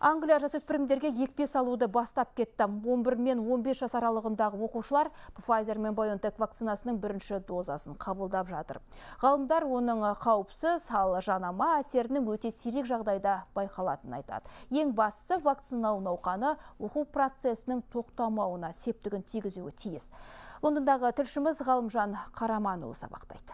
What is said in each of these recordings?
Англия жасөспірімдерге екпе салуды бастап кетті. 11 мен 15 жас аралығындағы оқушылар Pfizer мен BioNTech вакцинасының бірінші дозасын қабылдап жатыр. Ғалымдар оның қауіпсіз, ал жанама әсерінің өте сирек жағдайда байқалатынын айтады. Ең бастысы вакциналау науқаны оқу процесінің тоқтамауына септігін тигізуі тиіс. Лондондағы тілшіміз Ғалымжан Қараманұлы сабақтайды.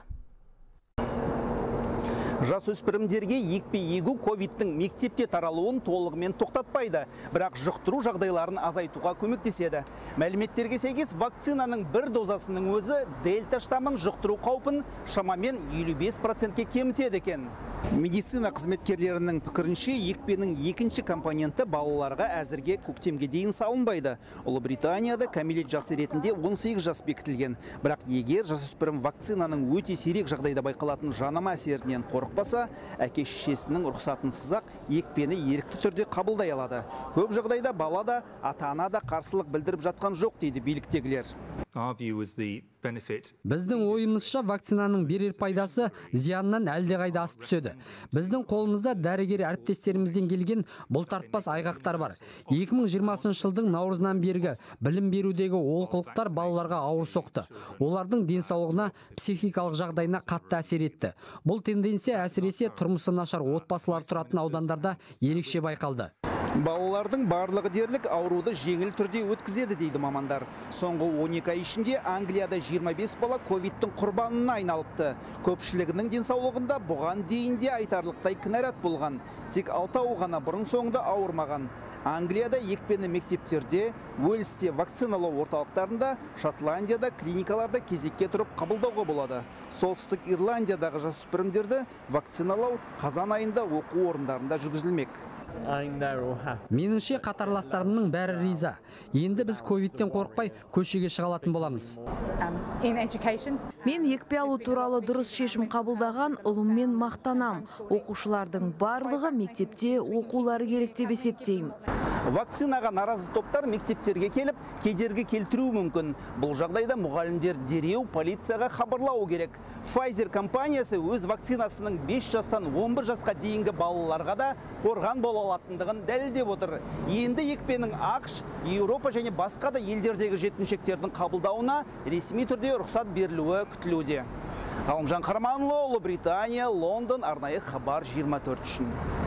Жасөспірімдерге екпе егу ковидтің мектепте таралуын толығымен тоқтатпайды, бірақ жұқтыру жағдайларын азайтуға көмектеседі. Мәліметтерге сәйкес вакцинаның бір дозасының өзі дельта штамын жұқтыру қаупін шамамен 55%-ке кемітеді екен. Медицина қызметкерлерінің пікірінше, екпенің екінші компоненті балаларға әзірге көктемге дейін салынбайды. Ұлыбританияда кәмелет жасы ретінде 18 жас бекітілген. Бірақ егер жасөспірім вакцинаның өте сирек жағдайда байқалатын жанама әсерінен қорықпаса, әке-шешесінің рұқсатынсыз-ақ екпені ерікті түрде қабылдай алады. Көп жағдайда бала да, ата-ана да қарсылық білдіріп жатқан жоқ дейді биліктегілер. Біздің ойымызша вакцинаның берер пайдасы зияннан әлдеқайда асып түседі. Біздің қолымызда дәрігер әріптестерімізден келген бұлтартпас айғақтар бар. 2020 жылдың наурызынан бергі білім берудегі олқылықтар балаларға ауыр соқты. Олардың денсаулығына, психикалық жағдайына қатты әсер етті. Бұл тенденция әсіресе тұрмысы нашар отбасылар тұратын аудандарда ерекше байқалды. Балалардың барлығы дерлік ауруды жеңіл түрде өткізеді дейді мамандар. Соңғы 12 ай ішінде Англияда 25 бала ковидтің құрбанына айналыпты. Көпшілігінің денсаулығында бұған дейінде айтарлықтай кінәрат болған. Тек 6 ғана бұрын соңында ауырмаған. Англияда екпені мектептерде, Уэльсте вакциналау орталықтарында, Шотландияда клиникаларда кезекке тұрып қабылдауға болады. Солтүстік Ирландиядағы жасөспірімдерді вакциналау қазан айында оқу орындарында жүргізілмек. Меніңше қатарластарымның бәрі риза. Енді біз ковидтен қорықпай көшеге шыға алатын боламыз. Мен екпе алу туралы дұрыс шешім қабылдаған ұлыммен мақтанам. Оқушылардың барлығы мектепте оқулары керек деп есептеймін. Вакцинаға наразы топтар мектептерге келіп, кедергі келтіруі мүмкін. Бұл жағдайда мұғалімдер дереу полицияға хабарлау керек. Pfizer компаниясы өз вакцинасының 5 жастан 11 жасқа дейінгі балаларға да қорған бола алатындығын дәлелдеп отыр. Енді екпенің ақш, Еуропа және басқа да елдердегі жеткіншектердің қабылдауына ресми түрде рұқсат берілуі күтілуде. Ғалымжан Қараманұлы, Ұлыбритания, Лондон, арнайы хабар 24 үшін.